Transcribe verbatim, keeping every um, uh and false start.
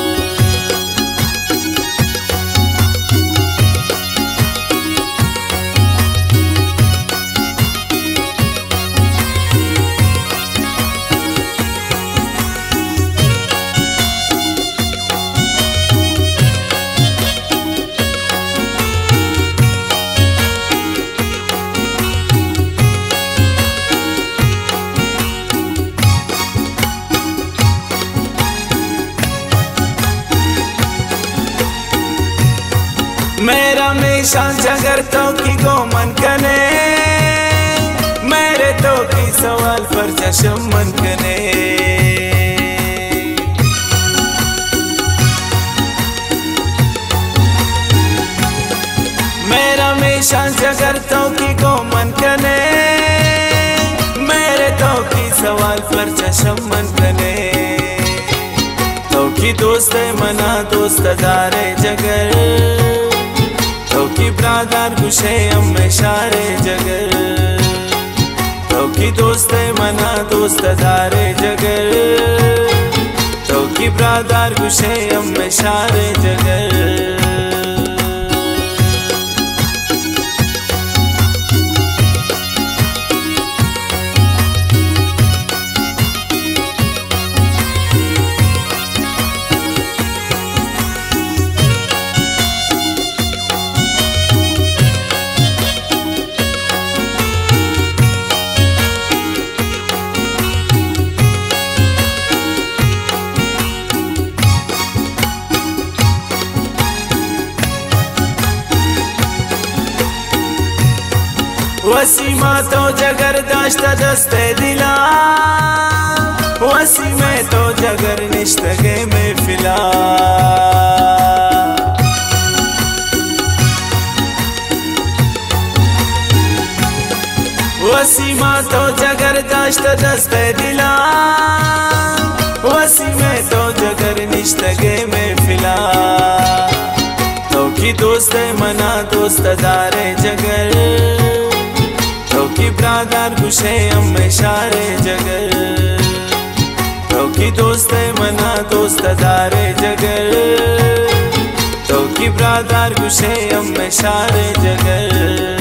मेरा हमेशा जगर तो की गो मन कने, मेरे तो की सवाल पर चशम मन कने। मेरा हमेशा जगर तो की गो मन कने, मेरे तो की सवाल पर चशम मन कने। तो की दोस्त मना दोस्त दारे जगर, तो की ब्रादर गुशे अम्मे शारे जगर। तो की दोस्त मना दोस्त दारे जगर, तो की ब्रादर गुशे अम्मे शारे जगर। वसीमा तो जगर दाश्ता दस्ते दिला वसी में तो जगर निश्तगे में फिला वसीमा तो जगर दाश्ता दस्ते दिला वसी में तो जगर निश्तगे में फिला तो की दोस्त मना दोस्त दारे जगर तो की ब्रादर गुशे अम्मे शारे जगर तो की दोस्त मना दोस्त दारे जगर तो की ब्रादर गुशे अम्मे शारे जगर